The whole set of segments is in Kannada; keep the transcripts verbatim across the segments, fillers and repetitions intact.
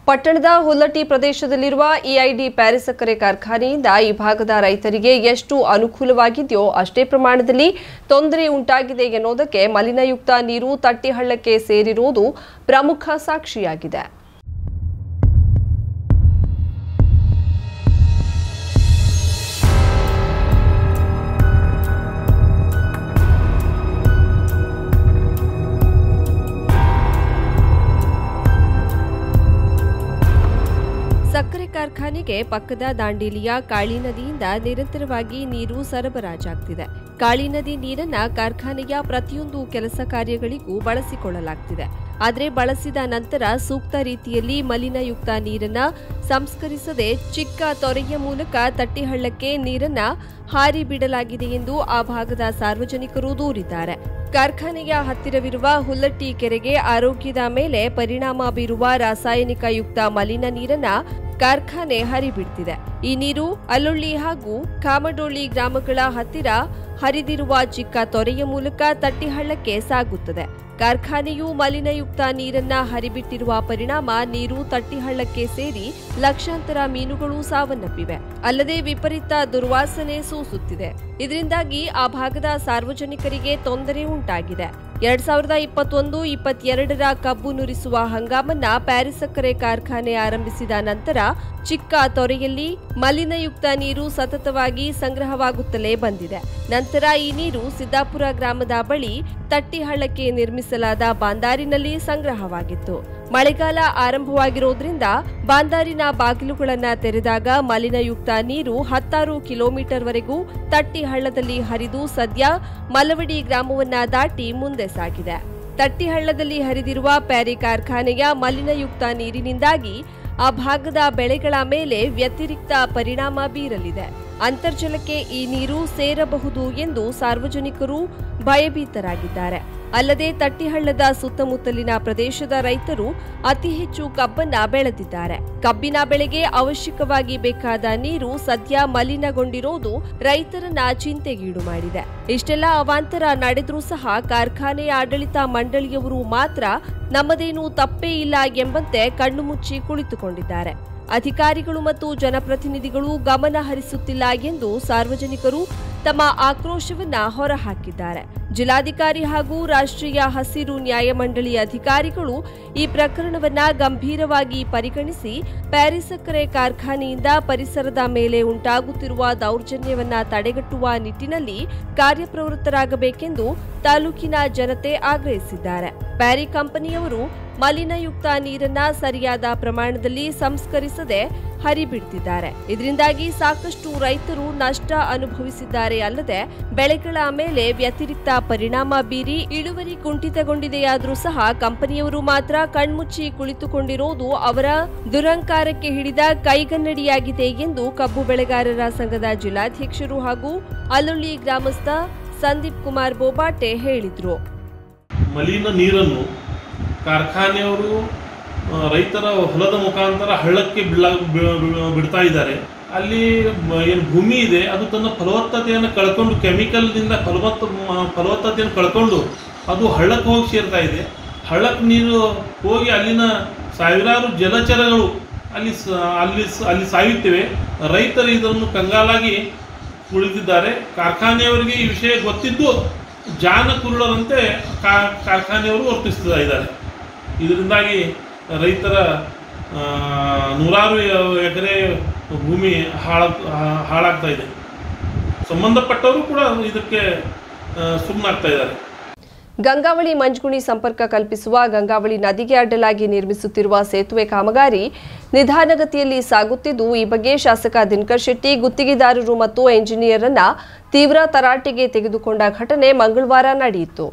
ಪಟ್ಟಣದ ಹುಲ್ಲಟ್ಟಿ ಪ್ರದೇಶದಲ್ಲಿರುವ ಇಐಡಿ ಪ್ಯಾರಿ ಸಕ್ಕರೆ ಕಾರ್ಖಾನೆಯಿಂದ ಈ ಭಾಗದ ರೈತರಿಗೆ ಎಷ್ಟು ಅನುಕೂಲವಾಗಿದೆಯೋ ಅಷ್ಟೇ ಪ್ರಮಾಣದಲ್ಲಿ ತೊಂದರೆ ಉಂಟಾಗಿದೆ ಎನ್ನುವುದಕ್ಕೆ ಮಲಿನಯುಕ್ತ ನೀರು ತಟ್ಟಿಹಳ್ಳಕ್ಕೆ ಸೇರಿರುವುದು ಪ್ರಮುಖ ಸಾಕ್ಷಿಯಾಗಿದೆ. ಸಕ್ಕರೆ ಕಾರ್ಖಾನೆಗೆ ಪಕ್ಕದ ದಾಂಡೇಲಿಯ ಕಾಳಿ ನದಿಯಿಂದ ನಿರಂತರವಾಗಿ ನೀರು ಸರಬರಾಜಾಗ್ತಿದೆ. ಕಾಳಿ ನದಿ ನೀರನ್ನ ಕಾರ್ಖಾನೆಯ ಪ್ರತಿಯೊಂದು ಕೆಲಸ ಕಾರ್ಯಗಳಿಗೂ ಬಳಸಿಕೊಳ್ಳಲಾಗ್ತಿದೆ. ಆದರೆ ಬಳಸಿದ ನಂತರ ಸೂಕ್ತ ರೀತಿಯಲ್ಲಿ ಮಲಿನಯುಕ್ತ ನೀರನ್ನ ಸಂಸ್ಕರಿಸದೆ ಚಿಕ್ಕ ತೊರೆಯ ಮೂಲಕ ತಟ್ಟಿಹಳ್ಳಕ್ಕೆ ನೀರನ್ನ ಹಾರಿ ಬಿಡಲಾಗಿದೆ ಎಂದು ಆ ಭಾಗದ ಸಾರ್ವಜನಿಕರು ದೂರಿದ್ದಾರೆ. ಕಾರ್ಖಾನೆಯ ಹತ್ತಿರವಿರುವ ಹುಲ್ಲಟ್ಟಿ ಕೆರೆಗೆ ಆರೋಗ್ಯದ ಮೇಲೆ ಪರಿಣಾಮ ಬೀರುವ ರಾಸಾಯನಿಕ ಯುಕ್ತ ಮಲಿನ ನೀರನ್ನ ಕಾರ್ಖಾನೆ ಹರಿಬಿಡ್ತಿದೆ. ಈ ನೀರು ಅಲ್ಲೊಳ್ಳಿ ಹಾಗೂ ಕಾಮಡೋಳ್ಳಿ ಗ್ರಾಮಗಳ ಹತ್ತಿರ ಹರಿದಿರುವ ಚಿಕ್ಕ ತೊರೆಯ ಮೂಲಕ ತಟ್ಟಿಹಳ್ಳಕ್ಕೆ ಸಾಗುತ್ತದೆ. ಕಾರ್ಖಾನೆಯು ಮಲಿನಯುಕ್ತ ನೀರನ್ನ ಹರಿಬಿಟ್ಟಿರುವ ಪರಿಣಾಮ ನೀರು ತಟ್ಟಿಹಳ್ಳಕ್ಕೆ ಸೇರಿ ಲಕ್ಷಾಂತರ ಮೀನುಗಳು ಸಾವನ್ನಪ್ಪಿವೆ. ಅಲ್ಲದೆ ವಿಪರೀತ ದುರ್ವಾಸನೆ ಸೂಸುತ್ತಿದೆ. ಇದರಿಂದಾಗಿ ಆ ಭಾಗದ ಸಾರ್ವಜನಿಕರಿಗೆ ತೊಂದರೆ ಉಂಟಾಗಿದೆ. ಎರಡ್ ಸಾವಿರದ ಇಪ್ಪತ್ತೊಂದು ಇಪ್ಪತ್ತೆರಡರ ಕಬ್ಬು ನುರಿಸುವ ಹಂಗಾಮನ್ನ ಪ್ಯಾರಿ ಸಕ್ಕರೆ ಕಾರ್ಖಾನೆ ಆರಂಭಿಸಿದ ನಂತರ ಚಿಕ್ಕ ತೊರೆಯಲ್ಲಿ ಮಲಿನಯುಕ್ತ ನೀರು ಸತತವಾಗಿ ಸಂಗ್ರಹವಾಗುತ್ತಲೇ ಬಂದಿದೆ. ನಂತರ ಈ ನೀರು ಸಿದ್ದಾಪುರ ಗ್ರಾಮದ ಬಳಿ ತಟ್ಟಿಹಳ್ಳಕ್ಕೆ ನಿರ್ಮಿಸಲಾದ ಬಾಂದಾರಿನಲ್ಲಿ ಸಂಗ್ರಹವಾಗಿತ್ತು. ಮಳೆಗಾಲ ಆರಂಭವಾಗಿರೋದ್ರಿಂದ ಬಾಂದಾರಿನ ಬಾಗಿಲುಗಳನ್ನು ತೆರೆದಾಗ ಮಲಿನಯುಕ್ತ ನೀರು ಹತ್ತಾರು ಕಿಲೋಮೀಟರ್ ವರೆಗೂ ತಟ್ಟಿಹಳ್ಳದಲ್ಲಿ ಹರಿದು ಸದ್ಯ ಮಲವಡಿ ಗ್ರಾಮವನ್ನ ದಾಟಿ ಮುಂದೆ ಸಾಗಿದೆ. ತಟ್ಟಿಹಳ್ಳದಲ್ಲಿ ಹರಿದಿರುವ ಪ್ಯಾರಿ ಕಾರ್ಖಾನೆಯ ಮಲಿನಯುಕ್ತ ನೀರಿನಿಂದಾಗಿ ಆ ಭಾಗದ ಬೆಳೆಗಳ ಮೇಲೆ ವ್ಯತಿರಿಕ್ತ ಪರಿಣಾಮ ಬೀರಲಿದೆ. ಅಂತರ್ಜಲಕ್ಕೆ ಈ ನೀರು ಸೇರಬಹುದು ಎಂದು ಸಾರ್ವಜನಿಕರು ಭಯಭೀತರಾಗಿದ್ದಾರೆ. ಅಲ್ಲದೆ ತಟ್ಟಿಹಳ್ಳದ ಸುತ್ತಮುತ್ತಲಿನ ಪ್ರದೇಶದ ರೈತರು ಅತಿ ಹೆಚ್ಚು ಕಬ್ಬನ್ನ ಬೆಳೆದಿದ್ದಾರೆ. ಕಬ್ಬಿನ ಬೆಳೆಗೆ ಅವಶ್ಯಕವಾಗಿ ಬೇಕಾದ ನೀರು ಸದ್ಯ ಮಲಿನಗೊಂಡಿರೋದು ರೈತರನ್ನ ಚಿಂತೆಗೀಡು ಮಾಡಿದೆ. ಇಷ್ಟೆಲ್ಲ ಅವಾಂತರ ನಡೆದ್ರೂ ಸಹ ಕಾರ್ಖಾನೆ ಆಡಳಿತ ಮಂಡಳಿಯವರು ಮಾತ್ರ ನಮ್ಮದೇನೂ ತಪ್ಪೇ ಇಲ್ಲ ಎಂಬಂತೆ ಕಣ್ಣು ಮುಚ್ಚಿ ಕುಳಿತುಕೊಂಡಿದ್ದಾರೆ. ಅಧಿಕಾರಿಗಳು ಮತ್ತು ಜನಪ್ರತಿನಿಧಿಗಳು ಗಮನ ಹರಿಸುತ್ತಿಲ್ಲ ಎಂದು ಸಾರ್ವಜನಿಕರು ತಮ್ಮ ಆಕ್ರೋಶವನ್ನ ಹೊರಹಾಕಿದ್ದಾರೆ. ಜಿಲ್ಲಾಧಿಕಾರಿ ಹಾಗೂ ರಾಷ್ಟ್ರೀಯ ಹಸಿರು ನ್ಯಾಯಮಂಡಳಿ ಅಧಿಕಾರಿಗಳು ಈ ಪ್ರಕರಣವನ್ನ ಗಂಭೀರವಾಗಿ ಪರಿಗಣಿಸಿ ಪ್ಯಾರಿ ಸಕ್ಕರೆ ಕಾರ್ಖಾನೆಯಿಂದ ಪರಿಸರದ ಮೇಲೆ ಉಂಟಾಗುತ್ತಿರುವ ದೌರ್ಜನ್ಯವನ್ನ ತಡೆಗಟ್ಟುವ ನಿಟ್ಟಿನಲ್ಲಿ ಕಾರ್ಯಪ್ರವೃತ್ತರಾಗಬೇಕೆಂದು ತಾಲೂಕಿನ ಜನತೆ ಆಗ್ರಹಿಸಿದ್ದಾರೆ. ಪ್ಯಾರಿ ಕಂಪನಿಯವರು ಮಲಿನಯುಕ್ತ ನೀರನ್ನ ಸರಿಯಾದ ಪ್ರಮಾಣದಲ್ಲಿ ಸಂಸ್ಕರಿಸದೆ ಹರಿಬಿಡ್ತಿದ್ದಾರೆ. ಇದರಿಂದಾಗಿ ಸಾಕಷ್ಟು ರೈತರು ನಷ್ಟ ಅನುಭವಿಸಿದ್ದಾರೆ. ಅಲ್ಲದೆ ಬೆಳೆಗಳ ಮೇಲೆ ವ್ಯತಿರಿಕ್ತ ಪರಿಣಾಮ ಬೀರಿ ಇಳುವರಿ ಕುಂಠಿತಗೊಂಡಿದೆಯಾದರೂ ಸಹ ಕಂಪನಿಯವರು ಮಾತ್ರ ಕಣ್ಮುಚ್ಚಿ ಕುಳಿತುಕೊಂಡಿರೋದು ಅವರ ದುರಂಕಾರಕ್ಕೆ ಹಿಡಿದ ಕೈಗನ್ನಡಿಯಾಗಿದೆ ಎಂದು ಕಬ್ಬು ಬೆಳೆಗಾರರ ಸಂಘದ ಜಿಲ್ಲಾಧ್ಯಕ್ಷರು ಹಾಗೂ ಅಲ್ಲೊಳ್ಳಿ ಗ್ರಾಮಸ್ಥ ಸಂದೀಪ್ ಕುಮಾರ್ ಬೋಬಾಟೆ ಹೇಳಿದ್ರು. ಮಲಿನ ನೀರನ್ನು ಕಾರ್ಖಾನೆಯವರು ರೈತರ ಹೊಲದ ಮುಖಾಂತರ ಹಳ್ಳಕ್ಕೆ ಬಿಡ ಬಿಡ್ತಾ ಇದ್ದಾರೆ. ಅಲ್ಲಿ ಏನು ಭೂಮಿ ಇದೆ ಅದು ತನ್ನ ಫಲವತ್ತತೆಯನ್ನು ಕಳ್ಕೊಂಡು ಕೆಮಿಕಲ್ನಿಂದ ಫಲವತ್ತ ಫಲವತ್ತತೆಯನ್ನು ಕಳ್ಕೊಂಡು ಅದು ಹಳ್ಳಕ್ಕೆ ಹೋಗಿ ಸೇರ್ತಾ ಇದೆ. ಹಳ್ಳಕ್ಕೆ ನೀರು ಹೋಗಿ ಅಲ್ಲಿನ ಸಾವಿರಾರು ಜಲಚರಗಳು ಅಲ್ಲಿ ಅಲ್ಲಿ ಅಲ್ಲಿ ಸಾಯುತ್ತಿವೆ. ರೈತರು ಇದನ್ನು ಕಂಗಾಲಾಗಿ ಉಳಿದಿದ್ದಾರೆ. ಕಾರ್ಖಾನೆಯವರಿಗೆ ಈ ವಿಷಯ ಗೊತ್ತಿದ್ದು ಜಾನ ಕುರುಡರಂತೆ ಕಾರ್ಖಾನೆಯವರು ವರ್ತಿಸ್ತಾ ಇದ್ದಾರೆ. ಇದರಿಂದಾಗಿ ರೈತರ ನೂರಾರು ಎಕರೆ ಭೂಮಿ ಹಾಳ ಹಾಳಾಗ್ತಾ ಇದೆ. ಸಂಬಂಧಪಟ್ಟವರು ಕೂಡ ಇದಕ್ಕೆ ಸುಮ್ಮನಾಗ್ತಾ ಇದ್ದಾರೆ. ಗಂಗಾವಳಿ ಮಂಜುಗುಣಿ ಸಂಪರ್ಕ ಕಲ್ಪಿಸುವ ಗಂಗಾವಳಿ ನದಿಗೆ ಅಡ್ಡಲಾಗಿ ನಿರ್ಮಿಸುತ್ತಿರುವ ಸೇತುವೆ ಕಾಮಗಾರಿ ನಿಧಾನಗತಿಯಲ್ಲಿ ಸಾಗುತ್ತಿದ್ದು, ಈ ಬಗ್ಗೆ ಶಾಸಕ ದಿನಕರ್ ಶೆಟ್ಟಿ ಗುತ್ತಿಗೆದಾರರು ಮತ್ತು ಎಂಜಿನಿಯರ್ ಅನ್ನ ತೀವ್ರ ತರಾಟೆಗೆ ತೆಗೆದುಕೊಂಡ ಘಟನೆ ಮಂಗಳವಾರ ನಡೆಯಿತು.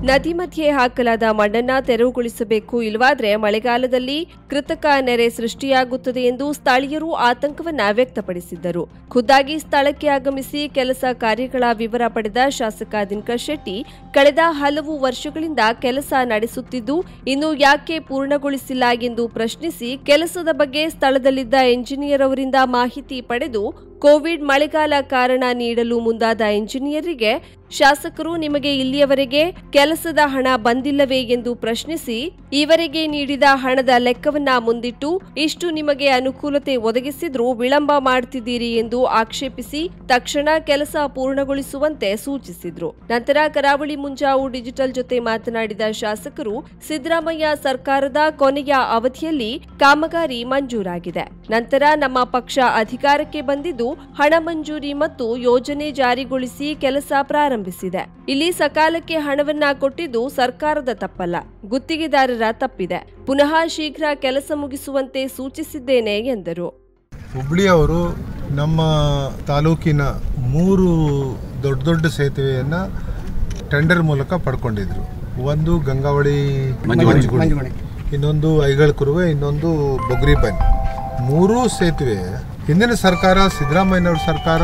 ನದಿ ಮಧ್ಯೆ ಹಾಕಲಾದ ಮಣ್ಣನ್ನ ತೆರವುಗೊಳಿಸಬೇಕು, ಇಲ್ಲವಾದ್ರೆ ಮಳೆಗಾಲದಲ್ಲಿ ಕೃತಕ ನೆರೆ ಸೃಷ್ಟಿಯಾಗುತ್ತದೆ ಎಂದು ಸ್ಥಳೀಯರು ಆತಂಕವನ್ನ ವ್ಯಕ್ತಪಡಿಸಿದ್ದರು. ಖುದ್ದಾಗಿ ಸ್ಥಳಕ್ಕೆ ಆಗಮಿಸಿ ಕೆಲಸ ಕಾರ್ಯಗಳ ವಿವರ ಪಡೆದ ಶಾಸಕ ದಿನಕರ್ ಶೆಟ್ಟಿ ಕಳೆದ ಹಲವು ವರ್ಷಗಳಿಂದ ಕೆಲಸ ನಡೆಸುತ್ತಿದ್ದು ಇನ್ನು ಯಾಕೆ ಪೂರ್ಣಗೊಳಿಸಿಲ್ಲ ಎಂದು ಪ್ರಶ್ನಿಸಿ ಕೆಲಸದ ಬಗ್ಗೆ ಸ್ಥಳದಲ್ಲಿದ್ದ ಎಂಜಿನಿಯರ್ ಅವರಿಂದ ಮಾಹಿತಿ ಪಡೆದು ಕೋವಿಡ್ ಮಳೆಗಾಲ ಕಾರಣ ನೀಡಲು ಮುಂದಾದ ಎಂಜಿನಿಯರಿಗೆ ಶಾಸಕರು ನಿಮಗೆ ಇಲ್ಲಿಯವರೆಗೆ ಕೆಲಸದ ಹಣ ಬಂದಿಲ್ಲವೇ ಎಂದು ಪ್ರಶ್ನಿಸಿ ಈವರೆಗೆ ನೀಡಿದ ಹಣದ ಲೆಕ್ಕವನ್ನ ಮುಂದಿಟ್ಟು ಇಷ್ಟು ನಿಮಗೆ ಅನುಕೂಲತೆ ಒದಗಿಸಿದ್ರೂ ವಿಳಂಬ ಮಾಡುತ್ತಿದ್ದೀರಿ ಎಂದು ಆಕ್ಷೇಪಿಸಿ ತಕ್ಷಣ ಕೆಲಸ ಪೂರ್ಣಗೊಳಿಸುವಂತೆ ಸೂಚಿಸಿದ್ರು. ನಂತರ ಕರಾವಳಿ ಮುಂಜಾವು ಡಿಜಿಟಲ್ ಜೊತೆ ಮಾತನಾಡಿದ ಶಾಸಕರು ಸಿದ್ದರಾಮಯ್ಯ ಸರ್ಕಾರದ ಕೊನೆಯ ಅವಧಿಯಲ್ಲಿ ಕಾಮಗಾರಿ ಮಂಜೂರಾಗಿದೆ. ನಂತರ ನಮ್ಮ ಪಕ್ಷ ಅಧಿಕಾರಕ್ಕೆ ಬಂದಿದ್ದು ಹಣ ಮಂಜೂರಿ ಮತ್ತು ಯೋಜನೆ ಜಾರಿಗೊಳಿಸಿ ಕೆಲಸ ಪ್ರಾರಂಭಿಸಿದೆ. ಇಲ್ಲಿ ಸಕಾಲಕ್ಕೆ ಹಣವನ್ನ ಕೊಟ್ಟಿದ್ದು ಸರ್ಕಾರದ ತಪ್ಪಲ್ಲ, ಗುತ್ತಿಗೆದಾರರ ತಪ್ಪಿದೆ. ಪುನಃ ಶೀಘ್ರ ಕೆಲಸ ಮುಗಿಸುವಂತೆ ಸೂಚಿಸಿದ್ದೇನೆ ಎಂದರು. ಹುಬ್ಳಿ ಅವರು ನಮ್ಮ ತಾಲೂಕಿನ ಮೂರು ದೊಡ್ಡ ದೊಡ್ಡ ಸೇತುವೆಯನ್ನ ಟೆಂಡರ್ ಮೂಲಕ ಪಡ್ಕೊಂಡಿದ್ರು. ಒಂದು ಗಂಗಾವಳಿ ಮಂಜುಗುಣಿ, ಇನ್ನೊಂದು ಐಗಳ ಕುರುವೆ, ಇನ್ನೊಂದು ಬೊಗ್ರಿಬನ್. ಮೂರೂ ಸೇತುವೆ ಹಿಂದಿನ ಸರ್ಕಾರ ಸಿದ್ದರಾಮಯ್ಯನವ್ರ ಸರ್ಕಾರ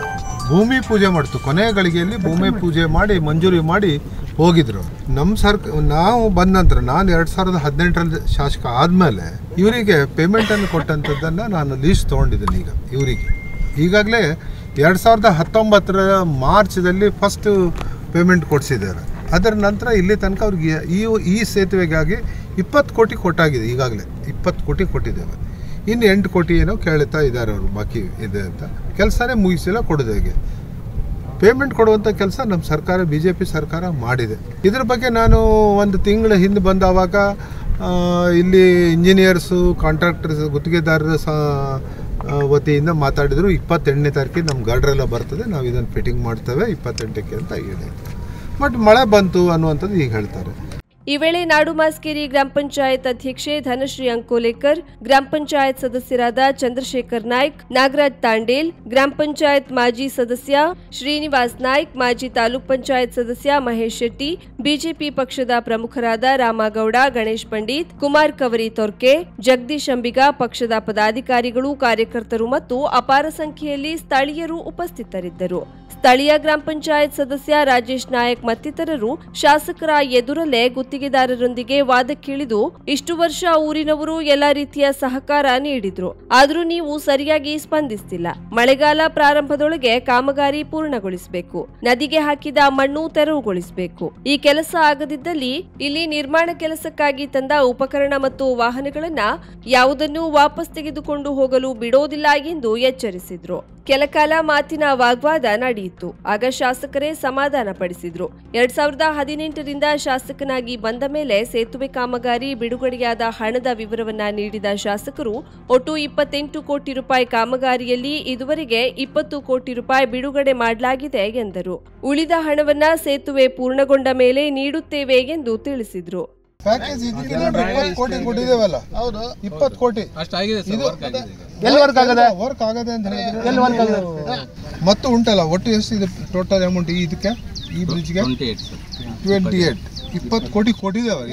ಭೂಮಿ ಪೂಜೆ ಮಾಡ್ತು. ಕೊನೆಯ ಗಳಿಗೆಯಲ್ಲಿ ಭೂಮಿ ಪೂಜೆ ಮಾಡಿ ಮಂಜೂರಿ ಮಾಡಿ ಹೋಗಿದ್ರು. ನಮ್ಮ ಸರ್ಕ ನಾವು ಬಂದ ನಂತರ ನಾನು ಎರಡು ಸಾವಿರದ ಹದಿನೆಂಟರಲ್ಲಿ ಶಾಸಕ ಆದಮೇಲೆ ಇವರಿಗೆ ಪೇಮೆಂಟನ್ನು ಕೊಟ್ಟಂಥದ್ದನ್ನು ನಾನು ಲೀಸ್ಟ್ ತೊಗೊಂಡಿದ್ದೀನಿ. ಈಗ ಇವರಿಗೆ ಈಗಾಗಲೇ ಎರಡು ಸಾವಿರದ ಹತ್ತೊಂಬತ್ತರ ಮಾರ್ಚ್ದಲ್ಲಿ ಫಸ್ಟ್ ಪೇಮೆಂಟ್ ಕೊಡಿಸಿದ್ದಾರೆ. ಅದರ ನಂತರ ಇಲ್ಲಿ ತನಕ ಅವ್ರಿಗೆ ಈ ಈ ಸೇತುವೆಗಾಗಿ ಇಪ್ಪತ್ತು ಕೋಟಿ ಕೊಟ್ಟಾಗಿದೆ. ಈಗಾಗಲೇ ಇಪ್ಪತ್ತು ಕೋಟಿ ಕೊಟ್ಟಿದ್ದೇವೆ. ಇನ್ನು ಎಂಟು ಕೋಟಿ ಏನೋ ಕೇಳ್ತಾ ಇದ್ದಾರೆ ಅವರು, ಬಾಕಿ ಇದೆ ಅಂತ. ಕೆಲಸನೇ ಮುಗಿಸಿಲ್ಲ, ಕೊಡೋದು ಹೇಗೆ? ಪೇಮೆಂಟ್ ಕೊಡುವಂಥ ಕೆಲಸ ನಮ್ಮ ಸರ್ಕಾರ, ಬಿ ಜೆ ಪಿ ಸರ್ಕಾರ ಮಾಡಿದೆ. ಇದ್ರ ಬಗ್ಗೆ ನಾನು ಒಂದು ತಿಂಗಳ ಹಿಂದೆ ಬಂದಾವಾಗ ಇಲ್ಲಿ ಇಂಜಿನಿಯರ್ಸು, ಕಾಂಟ್ರಾಕ್ಟರ್ಸ್, ಗುತ್ತಿಗೆದಾರರ ಸ ವತಿಯಿಂದ ಮಾತಾಡಿದರು. ಇಪ್ಪತ್ತೆಂಟನೇ ತಾರೀಕಿಗೆ ನಮ್ಮ ಗಾರ್ಡ್ರೆಲ್ಲ ಬರ್ತದೆ, ನಾವು ಇದನ್ನು ಫಿಟ್ಟಿಂಗ್ ಮಾಡ್ತೇವೆ ಇಪ್ಪತ್ತೆಂಟಕ್ಕೆ ಅಂತ ಹೇಳಿದ್ರು. ಬಟ್ ಮಳೆ ಬಂತು ಅನ್ನುವಂಥದ್ದು ಈಗ ಹೇಳ್ತಾರೆ. ಈ ವೇಳೆ ನಾಡು ಮಾಸ್ಕೇರಿ ಗ್ರಾಮ ಪಂಚಾಯತ್ ಅಧ್ಯಕ್ಷೆ ಧನಶ್ರೀ ಅಂಕೋಲೇಕರ್, ಗ್ರಾಮ ಪಂಚಾಯತ್ ಸದಸ್ಯರಾದ ಚಂದ್ರಶೇಖರ್ ನಾಯ್ಕ್, ನಾಗರಾಜ್ ತಾಂಡೇಲ್, ಗ್ರಾಮ ಪಂಚಾಯತ್ ಮಾಜಿ ಸದಸ್ಯ ಶ್ರೀನಿವಾಸ್ ನಾಯ್ಕ್, ಮಾಜಿ ತಾಲೂಕ್ ಪಂಚಾಯತ್ ಸದಸ್ಯ ಮಹೇಶ್ ಶೆಟ್ಟಿ, ಬಿಜೆಪಿ ಪಕ್ಷದ ಪ್ರಮುಖರಾದ ರಾಮಗೌಡ, ಗಣೇಶ್ ಪಂಡಿತ್, ಕುಮಾರ್ ಕವರಿ ತೊರ್ಕೆ, ಜಗದೀಶ್ ಅಂಬಿಗ, ಪಕ್ಷದ ಪದಾಧಿಕಾರಿಗಳು, ಕಾರ್ಯಕರ್ತರು ಮತ್ತು ಅಪಾರ ಸಂಖ್ಯೆಯಲ್ಲಿ ಸ್ಥಳೀಯರು ಉಪಸ್ಥಿತರಿದ್ದರು. ಸ್ಥಳೀಯ ಗ್ರಾಮ ಪಂಚಾಯತ್ ಸದಸ್ಯ ರಾಜೇಶ್ ನಾಯಕ್ ಮತ್ತಿತರರು ಶಾಸಕರ ಎದುರಲ್ಲೇ ಗುತ್ತಿಗೆದಾರರೊಂದಿಗೆ ವಾದಕ್ಕಿಳಿದು ಇಷ್ಟು ವರ್ಷ ಊರಿನವರು ಎಲ್ಲ ರೀತಿಯ ಸಹಕಾರ ನೀಡಿದ್ರು, ಆದರೂ ನೀವು ಸರಿಯಾಗಿ ಸ್ಪಂದಿಸುತ್ತಿಲ್ಲ. ಮಳೆಗಾಲ ಪ್ರಾರಂಭದೊಳಗೆ ಕಾಮಗಾರಿ ಪೂರ್ಣಗೊಳಿಸಬೇಕು, ನದಿಗೆ ಹಾಕಿದ ಮಣ್ಣು ತೆರವುಗೊಳಿಸಬೇಕು. ಈ ಕೆಲಸ ಆಗದಿದ್ದಲ್ಲಿ ಇಲ್ಲಿ ನಿರ್ಮಾಣ ಕೆಲಸಕ್ಕಾಗಿ ತಂದ ಉಪಕರಣ ಮತ್ತು ವಾಹನಗಳನ್ನ ಯಾವುದನ್ನೂ ವಾಪಸ್ ತೆಗೆದುಕೊಂಡು ಹೋಗಲು ಬಿಡೋದಿಲ್ಲ ಎಂದು ಎಚ್ಚರಿಸಿದ್ರು. ಕೆಲಕಾಲ ಮಾತಿನ ವಾಗ್ವಾದ ನಡೆಯಿತು. ಆಗ ಶಾಸಕರೇ ಸಮಾಧಾನ ಪಡಿಸಿದ್ರು. ಎರಡ್ ಸಾವಿರದ ಹದಿನೆಂಟರಿಂದ ಶಾಸಕನಾಗಿ ಬಂದ ಮೇಲೆ ಸೇತುವೆ ಕಾಮಗಾರಿ ಬಿಡುಗಡೆಯಾದ ಹಣದ ವಿವರವನ್ನ ನೀಡಿದ ಶಾಸಕರು ಒಟ್ಟು ಇಪ್ಪತ್ತೆಂಟು ಕೋಟಿ ರೂಪಾಯಿ ಕಾಮಗಾರಿಯಲ್ಲಿ ಇದುವರೆಗೆ ಇಪ್ಪತ್ತು ಕೋಟಿ ರೂಪಾಯಿ ಬಿಡುಗಡೆ ಮಾಡಲಾಗಿದೆ ಎಂದರು. ಉಳಿದ ಹಣವನ್ನ ಸೇತುವೆ ಪೂರ್ಣಗೊಂಡ ಮೇಲೆ ನೀಡುತ್ತೇವೆ ಎಂದು ತಿಳಿಸಿದ್ರು. ಪ್ಯಾಕೇಜ್ ಇದಕ್ಕೆ ಇಪ್ಪತ್ತು ಕೋಟಿ ಕೊಟ್ಟಿದ್ದೇವಲ್ಲ, ಹೌದು, ಇಪ್ಪತ್ತು ಕೋಟಿ ಅಷ್ಟಾಗಿದೆ. ಎಲ್ಲಿ ವರ್ಕ್ ಆಗದೆ ವರ್ಕ್ ಆಗದೆ ಅಂತ ಹೇಳಿದ್ರೆ ಎಲ್ಲಿ ವರ್ಕ್ ಆಗದೆ ಮತ್ತು ಉಂಟಲ್ಲ. ಒಟ್ಟು ಎಷ್ಟು ಇದೆ ಟೋಟಲ್ ಅಮೌಂಟ್ ಇದಕ್ಕೆ, ಈ ಬ್ರಿಡ್ಜ್ಗೆ? ಟ್ವೆಂಟಿ ಏಟ್ ಇಪ್ಪತ್ತು ಕೋಟಿ ಕೊಟ್ಟಿದ್ದೇವೆ.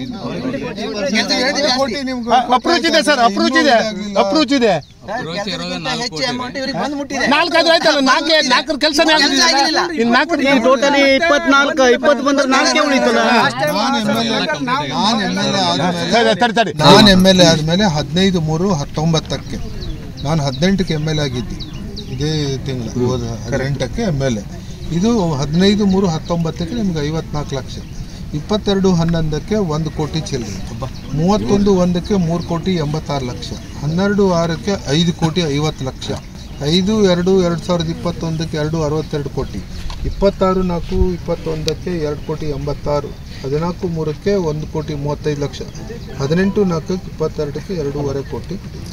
ಕೋಟಿ ನಿಮ್ಗೆ ಅಪ್ರೋಚ್ ಇದೆ ಸರ್, ಅಪ್ರೋಚ್ ಇದೆ, ಅಪ್ರೋಚ್ ಇದೆ. ನಾಲ್ಕಾದ್ರೂ ಆಯ್ತಲ್ಲ, ನಾಲ್ಕು ನಾಲ್ಕರ ಕೆಲಸನೇ ಆಗಿಲ್ಲ. ಇನ್ನು ನಾಲ್ಕರ ಟೋಟಲಿ ಇಪ್ಪತ್ನಾಲ್ಕು ಇಪ್ಪತ್ತು ಬಂದ್ರೆ ನಾಲ್ಕೇ ಉಳಿತಲ್ಲ. ನಾನು ಎಮ್ ಎಲ್ ಎ ಆದಮೇಲೆ ಹದಿನೈದು ಮೂರು ಹತ್ತೊಂಬತ್ತಕ್ಕೆ ನಾನು ಹದಿನೆಂಟಕ್ಕೆ ಎಮ್ ಎಲ್ ಎ ಆಗಿದ್ದೆ. ಇದೇ ತಿಂಗಳು ಹೋದ ಹದಿನೆಂಟಕ್ಕೆ ಎಮ್ ಎಲ್ ಎ. ಇದು ಹದಿನೈದು ಮೂರು ಹತ್ತೊಂಬತ್ತಕ್ಕೆ ನಿಮ್ಗೆ ಐವತ್ನಾಲ್ಕು ಲಕ್ಷ, ಇಪ್ಪತ್ತೆರಡು ಹನ್ನೊಂದಕ್ಕೆ ಒಂದು ಕೋಟಿ ಚಿಲ್ಲರೆ, ಮೂವತ್ತೊಂದು ಒಂದಕ್ಕೆ ಮೂರು ಕೋಟಿ ಎಂಬತ್ತಾರು ಲಕ್ಷ, ಹನ್ನೆರಡು ಆರಕ್ಕೆ ಐದು ಕೋಟಿ ಐವತ್ತು ಲಕ್ಷ, ಐದು ಎರಡು ಎರಡು ಸಾವಿರದ ಇಪ್ಪತ್ತೊಂದಕ್ಕೆ ಎರಡು ಅರವತ್ತೆರಡು ಕೋಟಿ, ಇಪ್ಪತ್ತಾರು ನಾಲ್ಕು ಇಪ್ಪತ್ತೊಂದಕ್ಕೆ ಎರಡು ಕೋಟಿ ಎಂಬತ್ತಾರು, ಹದಿನಾಲ್ಕು ಮೂರಕ್ಕೆ ಒಂದು ಕೋಟಿ ಮೂವತ್ತೈದು ಲಕ್ಷ, ಹದಿನೆಂಟು ನಾಲ್ಕಕ್ಕೆ ಇಪ್ಪತ್ತೆರಡಕ್ಕೆ ಎರಡೂವರೆ ಕೋಟಿ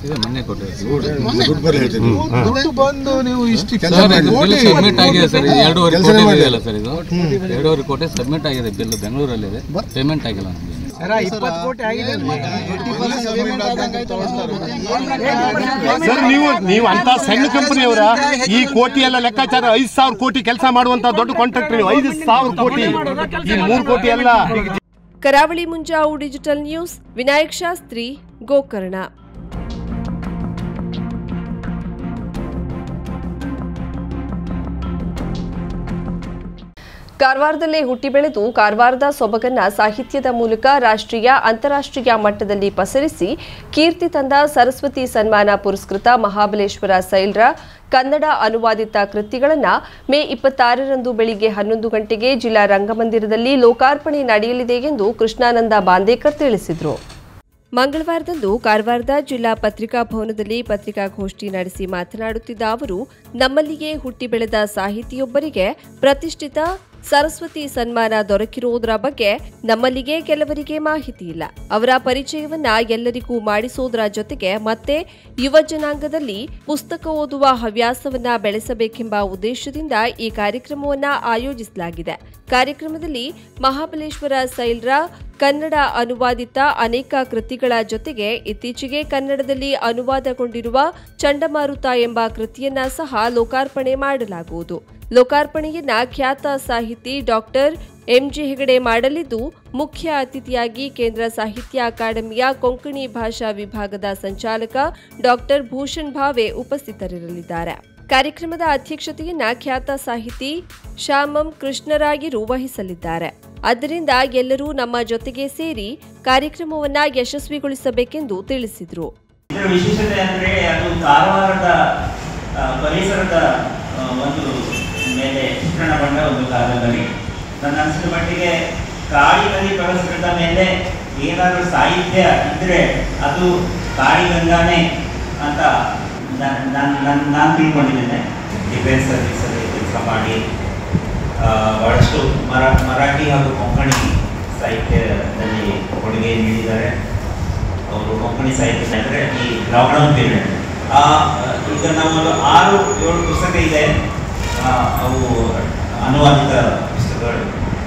ದುಡ್ಡು ಬಂದು ನೀವು ಇಷ್ಟು ಸಬ್ಮಿಟ್ ಆಗಿದೆ ಸರ್. ಎರಡೂವರೆ ಕೋಟಿ ಸರ್, ಇದು ಎರಡೂವರೆ ಕೋಟಿ ಸಬ್ಮಿಟ್ ಆಗಿದೆ. ಬಿಲ್ ಬೆಂಗಳೂರಲ್ಲಿದೆ, ಪೇಮೆಂಟ್ ಆಗಿಲ್ಲ ನಮಗೆ. ಸರ್ ನೀವು ನೀವು ಅಂತ ಸಣ್ಣ ಕಂಪನಿಯವರ ಈ ಕೋಟಿ ಎಲ್ಲ ಲೆಕ್ಕಾಚಾರ ಐದು ಸಾವಿರ ಕೋಟಿ ಕೆಲಸ ಮಾಡುವಂತ ದೊಡ್ಡ ಕಾಂಟ್ರಾಕ್ಟರ್ ನೀವು ಐದು ಸಾವಿರ ಕೋಟಿ ಈ ಮೂರು ಕೋಟಿ ಎಲ್ಲ. Karavali Munjavu digital news, Vinayak Shastri, Gokarna. ಕಾರವಾರದಲ್ಲೇ ಹುಟ್ಟಿ ಬೆಳೆದು ಕಾರವಾರದ ಸೊಬಗನ್ನ ಸಾಹಿತ್ಯದ ಮೂಲಕ ರಾಷ್ಟ್ರೀಯ ಅಂತಾರಾಷ್ಟ್ರೀಯ ಮಟ್ಟದಲ್ಲಿ ಪಸರಿಸಿ ಕೀರ್ತಿ ತಂದ ಸರಸ್ವತಿ ಸನ್ಮಾನ ಪುರಸ್ಕೃತ ಮಹಾಬಲೇಶ್ವರ ಸೈಲ್ರ ಕನ್ನಡ ಅನುವಾದಿತ ಕೃತಿಗಳನ್ನು ಮೇ ಇಪ್ಪತ್ತಾರರಂದು ಬೆಳಿಗ್ಗೆ ಹನ್ನೊಂದು ಗಂಟೆಗೆ ಜಿಲ್ಲಾ ರಂಗಮಂದಿರದಲ್ಲಿ ಲೋಕಾರ್ಪಣೆ ನಡೆಯಲಿದೆ ಎಂದು ಕೃಷ್ಣಾನಂದ ಬಾಂದೇಕರ್ ತಿಳಿಸಿದರು. ಮಂಗಳವಾರದಂದು ಕಾರವಾರದ ಜಿಲ್ಲಾ ಪತ್ರಿಕಾ ಭವನದಲ್ಲಿ ಪತ್ರಿಕಾಗೋಷ್ಠಿ ನಡೆಸಿ ಮಾತನಾಡುತ್ತಿದ್ದ ಅವರು, ನಮ್ಮಲ್ಲಿಯೇ ಹುಟ್ಟಿ ಬೆಳೆದ ಸಾಹಿತಿಯೊಬ್ಬರಿಗೆ ಪ್ರತಿಷ್ಠಿತ ಸರಸ್ವತಿ ಸನ್ಮಾನ ದೊರಕಿರುವುದರ ಬಗ್ಗೆ ನಮ್ಮಲ್ಲಿಗೆ ಕೆಲವರಿಗೆ ಮಾಹಿತಿ ಇಲ್ಲ. ಅವರ ಪರಿಚಯವನ್ನ ಎಲ್ಲರಿಗೂ ಮಾಡಿಸೋದರ ಜೊತೆಗೆ ಮತ್ತೆ ಯುವ ಜನಾಂಗದಲ್ಲಿ ಪುಸ್ತಕ ಓದುವ ಹವ್ಯಾಸವನ್ನ ಬೆಳೆಸಬೇಕೆಂಬ ಉದ್ದೇಶದಿಂದ ಈ ಕಾರ್ಯಕ್ರಮವನ್ನ ಆಯೋಜಿಸಲಾಗಿದೆ. ಕಾರ್ಯಕ್ರಮದಲ್ಲಿ ಮಹಾಬಲೇಶ್ವರ ಸೈಲ್ರ ಕನ್ನಡ ಅನುವಾದಿತ ಅನೇಕ ಕೃತಿಗಳ ಜೊತೆಗೆ ಇತ್ತೀಚೆಗೆ ಕನ್ನಡದಲ್ಲಿ ಅನುವಾದಗೊಂಡಿರುವ ಚಂಡಮಾರುತ ಎಂಬ ಕೃತಿಯನ್ನ ಸಹ ಲೋಕಾರ್ಪಣೆ ಮಾಡಲಾಗುವುದು. ಲೋಕಾರ್ಪಣೆಯನ್ನ ಖ್ಯಾತ ಸಾಹಿತಿ ಡಾಕ್ಟರ್ ಎಂಜಿ ಹೆಗಡೆ ಮಾಡಲಿದ್ದು, ಮುಖ್ಯ ಅತಿಥಿಯಾಗಿ ಕೇಂದ್ರ ಸಾಹಿತ್ಯ ಅಕಾಡೆಮಿಯ ಕೊಂಕಣಿ ಭಾಷಾ ವಿಭಾಗದ ಸಂಚಾಲಕ ಡಾಕ್ಟರ್ ಭೂಷಣ್ ಭಾವೆ ಉಪಸ್ಥಿತರಿರಲಿದ್ದಾರೆ. ಕಾರ್ಯಕ್ರಮದ ಅಧ್ಯಕ್ಷತೆಯನ್ನ ಖ್ಯಾತ ಸಾಹಿತಿ ಶ್ಯಾಮಂ ಕೃಷ್ಣರಾಗಿರು ವಹಿಸಲಿದ್ದಾರೆ. ಆದ್ದರಿಂದ ಎಲ್ಲರೂ ನಮ್ಮ ಜೊತೆಗೆ ಸೇರಿ ಕಾರ್ಯಕ್ರಮವನ್ನ ಯಶಸ್ವಿಗೊಳಿಸಬೇಕೆಂದು ತಿಳಿಸಿದರು. ವಿಶೇಷತೆ ಅಂದರೆ ಅದು ಕಾರವಾರದ ಪರಿಸರದ ಒಂದು ಮೇಲೆ ಚಿತ್ರಣಗೊಂಡ ಒಂದು ಕಾದಂಬರಿ. ನನ್ನ ಅನಿಸಿದ ಮಟ್ಟಿಗೆ ಕಾಳಿ ನದಿ ಪುರಸ್ಕೃತ ಮೇಲೆ ಏನಾದರೂ ಸಾಹಿತ್ಯ ಇದ್ದರೆ ಅದು ಕಾಳಿ ಗಂಗಾನೇ ಅಂತ ನಾನು ನಾನು ತಿಳ್ಕೊಂಡಿದ್ದೇನೆ. ಡಿಫೆನ್ಸ್ ಸರ್ವಿಸಲ್ಲಿ ಕೆಲಸ ಮಾಡಿ ಬಹಳಷ್ಟು ಮರ ಮರಾಠಿ ಹಾಗೂ ಕೊಂಕಣಿ ಸಾಹಿತ್ಯದಲ್ಲಿ ಕೊಡುಗೆ ನೀಡಿದ್ದಾರೆ. ಅವರು ಕೊಂಕಣಿ ಸಾಹಿತ್ಯ ಅಂದರೆ ಈ ಲಾಕ್ಡೌನ್ ಪೀರಿಯಡ್ ಈಗ ನಮ್ಮದು ಆರು ಏಳು ಪುಸ್ತಕ ಇದೆ, ಅವು ಅನುವಾದಿತ ಪುಸ್ತಕಗಳು.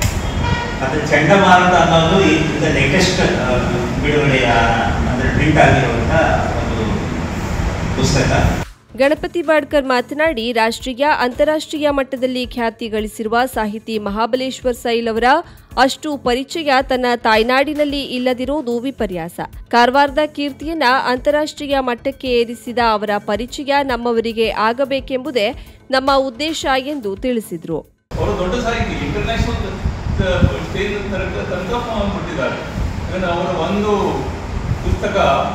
ಮತ್ತು ಚಂಡಮಾರುತ ಅನ್ನೋದು ಈಗ ಲೇಟೆಸ್ಟ್ ಬಿಡುಗಡೆಯ ಅಂದರೆ ಪ್ರಿಂಟ್ ಆಗಿರುವಂಥ ಒಂದು ಪುಸ್ತಕ. ಗಣಪತಿ ಬಾಡ್ಕರ್ ಮಾತನಾಡಿ, ರಾಷ್ಟ್ರೀಯ ಅಂತಾರಾಷ್ಟ್ರೀಯ ಮಟ್ಟದಲ್ಲಿ ಖ್ಯಾತಿ ಗಳಿಸಿರುವ ಸಾಹಿತಿ ಮಹಾಬಲೇಶ್ವರ್ ಸೈಲ್ ಅವರ ಅಷ್ಟು ಪರಿಚಯ ತನ್ನ ತಾಯ್ನಾಡಿನಲ್ಲಿ ಇಲ್ಲದಿರುವುದು ವಿಪರ್ಯಾಸ. ಕಾರವಾರದ ಕೀರ್ತಿಯನ್ನ ಅಂತಾರಾಷ್ಟ್ರೀಯ ಮಟ್ಟಕ್ಕೆ ಏರಿಸಿದ ಅವರ ಪರಿಚಯ ನಮ್ಮವರಿಗೆ ಆಗಬೇಕೆಂಬುದೇ ನಮ್ಮ ಉದ್ದೇಶ ಎಂದು ತಿಳಿಸಿದರು. ಅವರು ದೊಡ್ಡ ಸಾಹಿತಿ, ಇಂಟರ್ನ್ಯಾಷನಲ್ ಸ್ಟೇಜ್ ತನಕ ಕೊಟ್ಟಿದ್ದಾರೆ. ಅವರ ಒಂದು ಪುಸ್ತಕ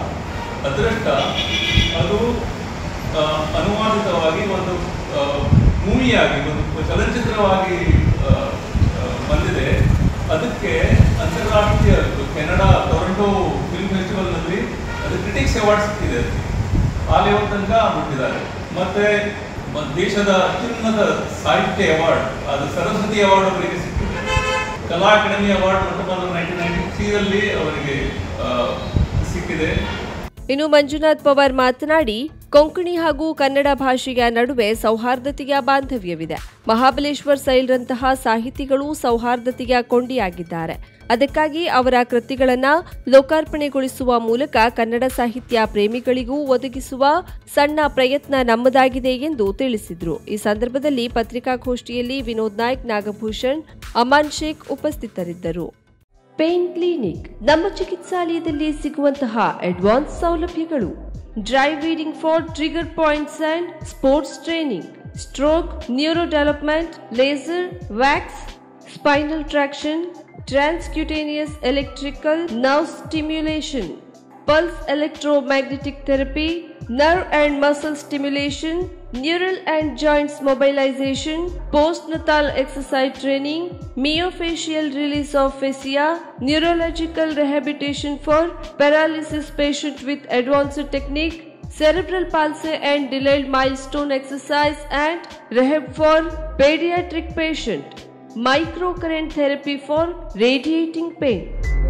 ಅದೃಷ್ಟ ಅದು ಅನುವಾದಿತವಾಗಿ ಒಂದು ಮೂವಿಯಾಗಿ ಒಂದು ಚಲನಚಿತ್ರವಾಗಿ ಬಂದಿದೆ. ಅದಕ್ಕೆ ಅಂತಾರಾಷ್ಟ್ರೀಯ ಕೆನಡಾ ಟೊರೊಂಟೊ ಫಿಲ್ಮ್ ಫೆಸ್ಟಿವಲ್ನಲ್ಲಿ ಅದು ಕ್ರಿಟಿಕ್ಸ್ ಅವಾರ್ಡ್ ಸಿಕ್ಕಿದೆ. ಆ ಲೆವೆಲ್ ತನಕ ಬಿಟ್ಟಿದ್ದಾರೆ. ಮತ್ತೆ ದೇಶದ ಅತ್ಯುನ್ನತ ಸಾಹಿತ್ಯ ಅವಾರ್ಡ್ ಅದು ಸರಸ್ವತಿ ಅವಾರ್ಡ್ ಅವರಿಗೆ ಸಿಕ್ಕಿದೆ. ಕಲಾ ಅಕಾಡೆಮಿ ಅವಾರ್ಡ್ ಮೊಟ್ಟ ಮೊದಲು ನೈನ್ಟೀನ್ ನೈನ್ಟಿ ತ್ರೀಯಲ್ಲಿ ಅವರಿಗೆ ಸಿಕ್ಕಿದೆ. ಇನ್ನು ಮಂಜುನಾಥ್ ಪವಾರ್ ಮಾತನಾಡಿ, ಕೊಂಕಣಿ ಹಾಗೂ ಕನ್ನಡ ಭಾಷೆಯ ನಡುವೆ ಸೌಹಾರ್ದತೆಯ ಬಾಂಧವ್ಯವಿದೆ. ಮಹಾಬಲೇಶ್ವರ್ ಸೈಲ್ರಂತಹ ಸಾಹಿತಿಗಳು ಸೌಹಾರ್ದತೆಯ ಕೊಂಡಿಯಾಗಿದ್ದಾರೆ. ಅದಕ್ಕಾಗಿ ಅವರ ಕೃತಿಗಳನ್ನು ಲೋಕಾರ್ಪಣೆಗೊಳಿಸುವ ಮೂಲಕ ಕನ್ನಡ ಸಾಹಿತ್ಯ ಪ್ರೇಮಿಗಳಿಗೂ ಒದಗಿಸುವ ಸಣ್ಣ ಪ್ರಯತ್ನ ನಮ್ಮದಾಗಿದೆ ಎಂದು ತಿಳಿಸಿದರು. ಈ ಸಂದರ್ಭದಲ್ಲಿ ಪತ್ರಿಕಾಗೋಷ್ಠಿಯಲ್ಲಿ ವಿನೋದ್ ನಾಯ್ಕ್, ನಾಗಭೂಷಣ್, ಅಮಾನ್ ಶೇಖ್ ಉಪಸ್ಥಿತರಿದ್ದರು. ಪೇನ್ ಕ್ಲಿನಿಕ್ ನಮ್ಮ ಚಿಕಿತ್ಸಾಲಯದಲ್ಲಿ ಸಿಗುವಂತಹ ಅಡ್ವಾನ್ಸ್ ಸೌಲಭ್ಯಗಳು: dry needling for trigger points and sports training, stroke, neuro development, laser, wax, spinal traction, transcutaneous electrical nerve stimulation, pulse electromagnetic therapy, nerve and muscle stimulation, neural and joints mobilization, postnatal exercise training, myofascial release of fascia, neurological rehabilitation for paralysis patient with advanced technique, cerebral palsy and delayed milestone exercise and rehab for pediatric patient, microcurrent therapy for radiating pain.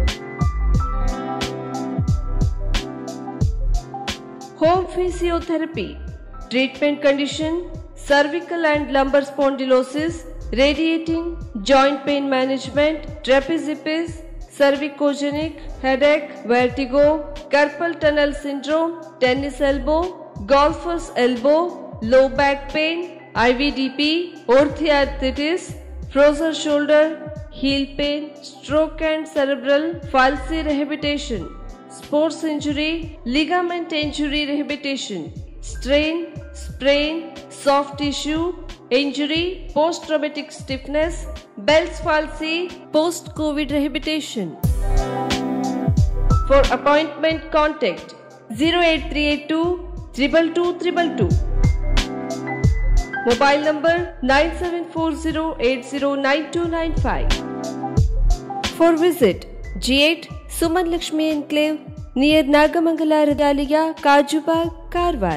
Home physiotherapy, treatment condition, cervical and lumbar spondylosis, radiating, joint pain management, trapeziepis, cervicogenic headache, vertigo, carpal tunnel syndrome, tennis elbow, golfer's elbow, low back pain, I V D P, orthoarthritis, frozen shoulder, heel pain, stroke and cerebral palsy rehabilitation, sports injury, ligament injury rehabilitation, strain, sprain, soft tissue injury, post-traumatic stiffness, Bell's palsy, post-COVID rehabilitation. For appointment, contact zero eight three eight two, two two two two two. Mobile number nine seven four zero eight zero nine two nine five. For visit G eight Suman Lakshmi Enclave near Nagamangala Radalaya, Kajubag, Karwar.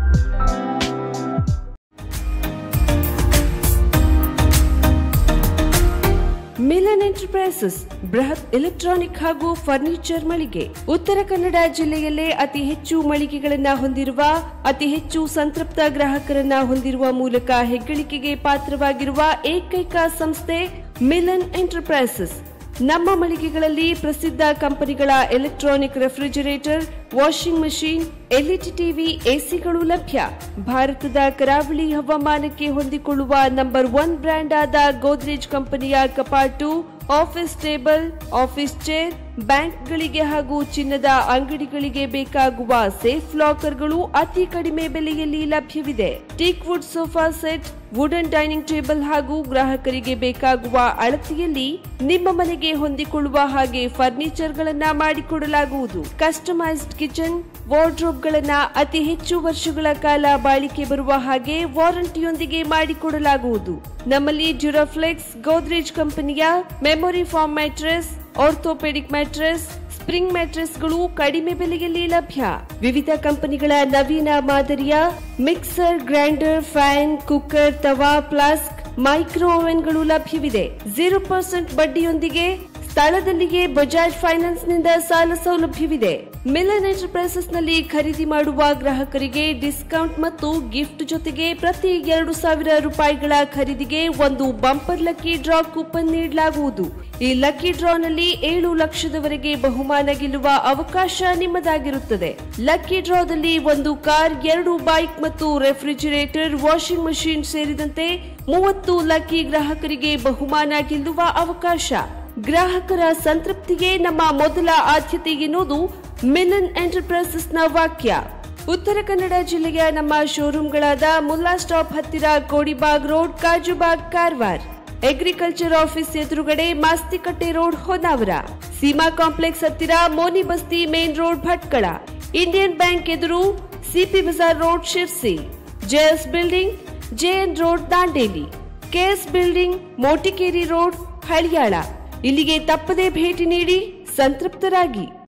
Milan enterprises ಬೃಹತ್ ಎಲೆಕ್ಟ್ರಾನಿಕ್ ಹಾಗೂ ಫರ್ನಿಚರ್ ಮಳಿಗೆ. ಉತ್ತರ ಕನ್ನಡ ಜಿಲ್ಲೆಯಲ್ಲೇ ಅತಿ ಹೆಚ್ಚು ಮಳಿಗೆಗಳನ್ನ ಹೊಂದಿರುವ, ಅತಿ ಹೆಚ್ಚು ಸಂತೃಪ್ತ ಗ್ರಾಹಕರನ್ನ ಹೊಂದಿರುವ ಮೂಲಕ ಹೆಗ್ಗಳಿಕೆಗೆ ಪಾತ್ರವಾಗಿರುವ ಏಕೈಕ ಸಂಸ್ಥೆ ಮಿಲನ್ ಎಂಟರ್ಪ್ರೈಸಸ್. ನಮ್ಮ ಮಳಿಗೆಗಳಲ್ಲಿ ಪ್ರಸಿದ್ಧ ಕಂಪನಿಗಳ electronic refrigerator, washing machine, LED TV, ಎಸಿಗಳು ಲಭ್ಯ. ಭಾರತದ ಕರಾವಳಿ ಹವಾಮಾನಕ್ಕೆ ಹೊಂದಿಕೊಳ್ಳುವ ನಂಬರ್ ಒನ್ ಬ್ರ್ಯಾಂಡ್ ಆದ ಗೋದ್ರೇಜ್ ಕಂಪನಿಯ ಕಪಾಟು, ಆಫೀಸ್ ಟೇಬಲ್, ಆಫೀಸ್ ಚೇರ್, ಬ್ಯಾಂಕ್ಗಳಿಗೆ ಹಾಗೂ ಚಿನ್ನದ ಅಂಗಡಿಗಳಿಗೆ ಬೇಕಾಗುವ ಸೇಫ್ ಲಾಕರ್ಗಳು ಅತಿ ಕಡಿಮೆ ಬೆಲೆಯಲ್ಲಿ ಲಭ್ಯವಿದೆ. Teak wood sofa set, wooden dining table ಹಾಗೂ ಗ್ರಾಹಕರಿಗೆ ಬೇಕಾಗುವ ಅಳತೆಯಲ್ಲಿ ನಿಮ್ಮ ಮನೆಗೆ ಹೊಂದಿಕೊಳ್ಳುವ ಹಾಗೆ ಫರ್ನಿಚರ್ ಗಳನ್ನ ಮಾಡಿಕೊಡಲಾಗುವುದು. ಕಸ್ಟಮೈಸ್ಡ್ ಕಿಚನ್, ವಾರ್ಡ್ರೋಬ್ ಗಳನ್ನ ಅತಿ ಹೆಚ್ಚು ವರ್ಷಗಳ ಕಾಲ ಬಾಳಿಕೆ ಬರುವ ಹಾಗೆ ವಾರಂಟಿಯೊಂದಿಗೆ ಮಾಡಿಕೊಡಲಾಗುವುದು. ನಮ್ಮಲ್ಲಿ ಡ್ಯೂರಾಫ್ಲೆಕ್ಸ್, ಗೋದ್ರೇಜ್ ಕಂಪನಿಯ memory foam mattress, orthopedic mattress, spring ಮ್ಯಾಟ್ರೆಸ್ಗಳು ಕಡಿಮೆ ಬೆಲೆಯಲ್ಲಿ ಲಭ್ಯ. ವಿವಿಧ ಕಂಪನಿಗಳ ನವೀನ ಮಾದರಿಯ ಮಿಕ್ಸರ್, ಗ್ರೈಂಡರ್, ಫ್ಯಾನ್, ಕುಕ್ಕರ್, ತವಾ, ಫ್ಲಾಸ್ಕ್, ಮೈಕ್ರೋ ಓವೆನ್ಗಳು ಲಭ್ಯವಿದೆ. ಜೀರೋ ಪರ್ಸೆಂಟ್ ಬಡ್ಡಿಯೊಂದಿಗೆ ಸ್ಥಳದಲ್ಲಿಯೇ ಬಜಾಜ್ ಫೈನಾನ್ಸ್ ನಿಂದ ಸಾಲ ಸೌಲಭ್ಯವಿದೆ. ಮಿಲನ್ ಎಂಟರ್ಪ್ರೈಸಸ್ ನಲ್ಲಿ ಖರೀದಿ ಮಾಡುವ ಗ್ರಾಹಕರಿಗೆ ಡಿಸ್ಕೌಂಟ್ ಮತ್ತು ಗಿಫ್ಟ್ ಜೊತೆಗೆ ಪ್ರತಿ ಎರಡು ಸಾವಿರ ರೂಪಾಯಿಗಳ ಖರೀದಿಗೆ ಒಂದು ಬಂಪರ್ ಲಕ್ಕಿ ಡ್ರಾ ಕೂಪನ್ ನೀಡಲಾಗುವುದು. ಈ ಲಕ್ಕಿ ಡ್ರಾನಲ್ಲಿ ಏಳು ಲಕ್ಷದವರೆಗೆ ಬಹುಮಾನ ಗೆಲ್ಲುವ ಅವಕಾಶ ನಿಮ್ಮದಾಗಿರುತ್ತದೆ. ಲಕ್ಕಿ ಡ್ರಾದಲ್ಲಿ ಒಂದು ಕಾರ್, ಎರಡು ಬೈಕ್ ಮತ್ತು ರೆಫ್ರಿಜರೇಟರ್, ವಾಷಿಂಗ್ ಮಷೀನ್ ಸೇರಿದಂತೆ ಮೂವತ್ತು ಲಕ್ಕಿ ಗ್ರಾಹಕರಿಗೆ ಬಹುಮಾನ ಗೆಲ್ಲುವ ಅವಕಾಶ. ಗ್ರಾಹಕರ ಸಂತೃಪ್ತಿಗೆ ನಮ್ಮ ಮೊದಲ ಆದ್ಯತೆ ಎನ್ನುವುದು ಮಿಲನ್ ಎಂಟರ್ಪ್ರೈಸಸ್ನ ವಾಕ್ಯ. ಉತ್ತರ ಕನ್ನಡ ಜಿಲ್ಲೆಯ ನಮ್ಮ ಶೋರೂಮ್ಗಳಾದ ಮುಲ್ಲಾ ಸ್ಟಾಪ್ ಹತ್ತಿರ Kodibag road, Kajubag, Karwar. Agriculture office ಎದುರುಗಡೆ ಮಾಸ್ತಿಕಟ್ಟೆ ರೋಡ್, ಹೊನ್ನಾವರ. ಸೀಮಾ ಕಾಂಪ್ಲೆಕ್ಸ್ ಹತ್ತಿರ Moni Basti main road, Bhatkal. Indian bank ಎದುರು CP Bazar road, Sirsi. JS building, JN road, Dandeli. KS building, Motikeri road, Haliyal. ಇಲ್ಲಿಗೆ ತಪ್ಪದೇ ಭೇಟಿ ನೀಡಿ ಸಂತೃಪ್ತರಾಗಿ.